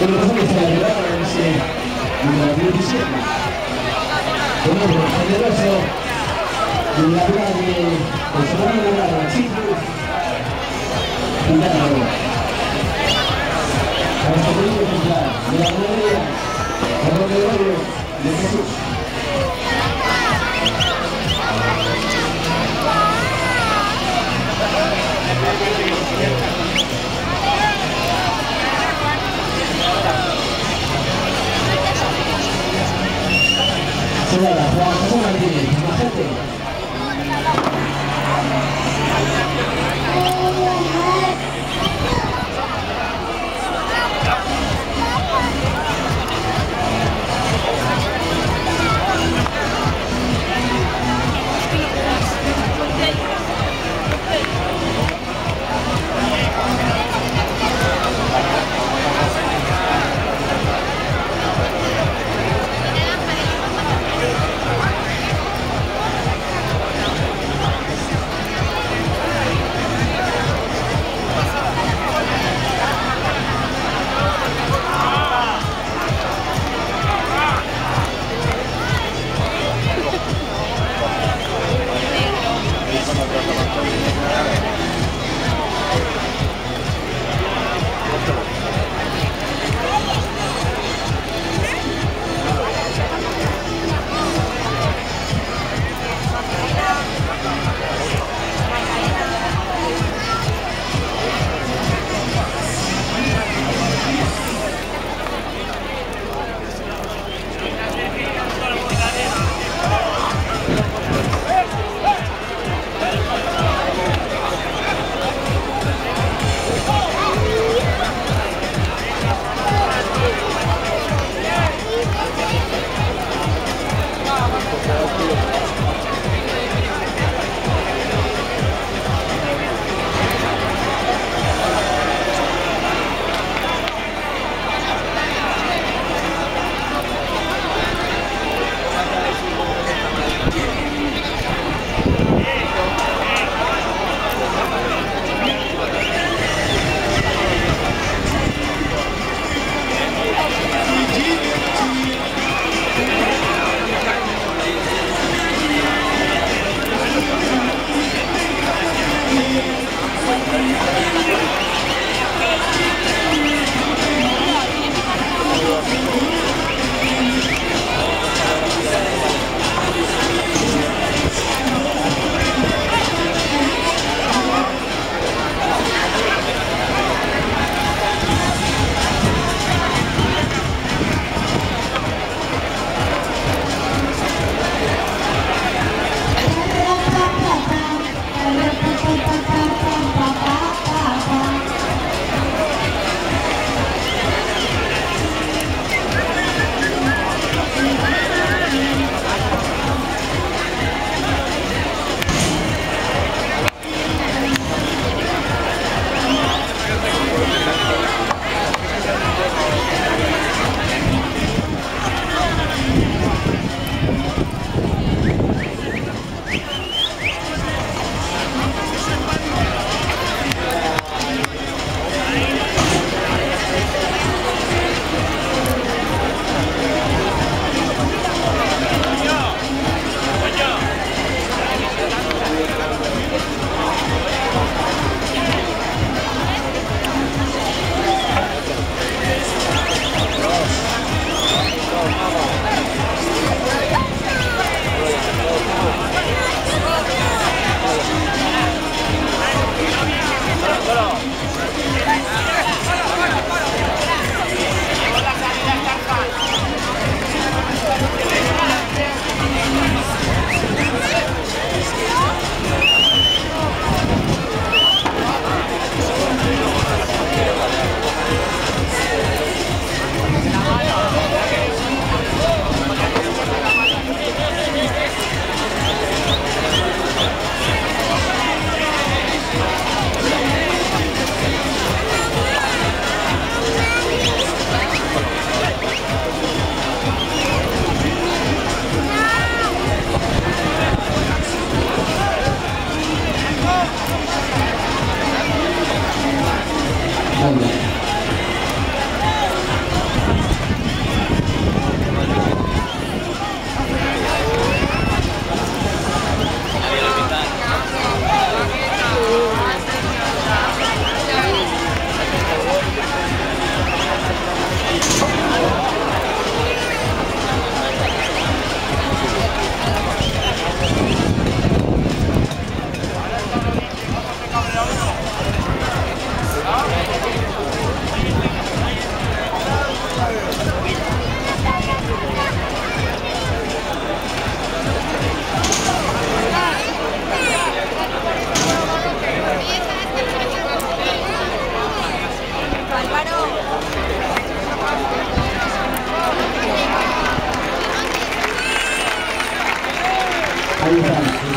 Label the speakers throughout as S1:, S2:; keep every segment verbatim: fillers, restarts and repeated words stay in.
S1: Lo que pasa es que se la llevaron en ese número diecisiete. Bueno, pero generoso de la verdad de el segundo lugar de la Chipre. Cuidado. Para este peligro ejemplar de la moneda, el rodeorio de Jesús. Señora Juan José Martínez, imagínate.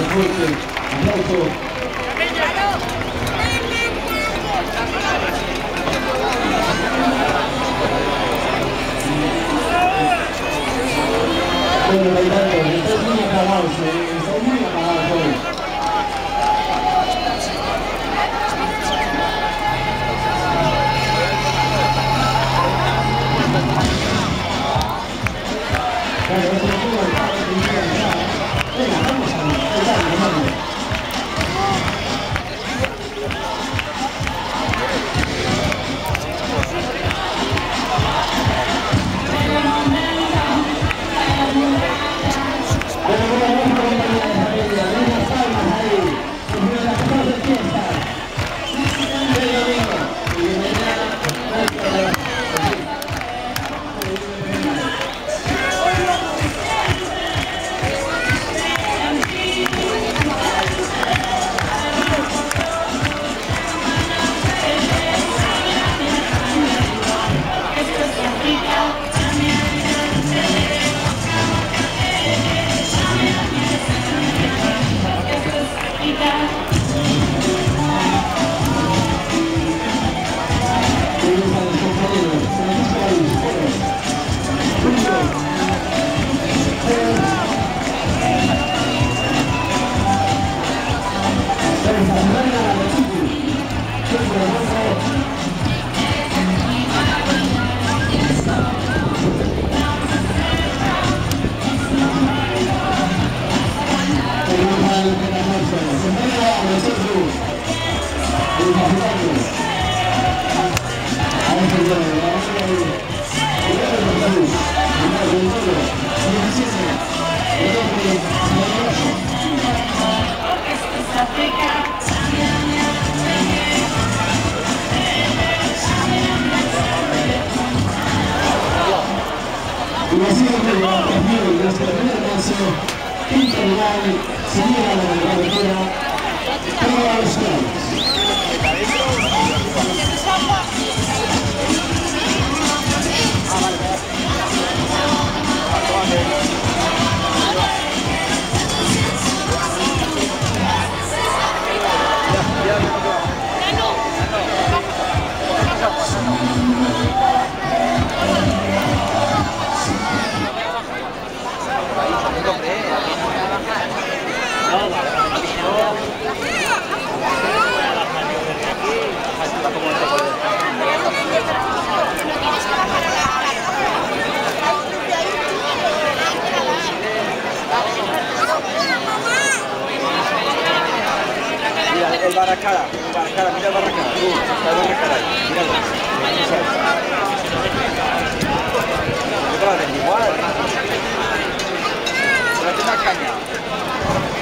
S1: fuerte aplauso. Bueno, bailando, están muy acabados, eh, están muy acabados hoy. Bueno, esto es todo el paso que hicieron ya. Venga, vamos a bailar, vamos. Y así es que el campeón de nuestro primer paso, quinto lugar, señora la carretera, para los clavos.
S2: El Barracara, el Barracara, mira el Barracara, tú, está el Barracara ahí, míralo. Yo te la tengo igual. Pero es una caña.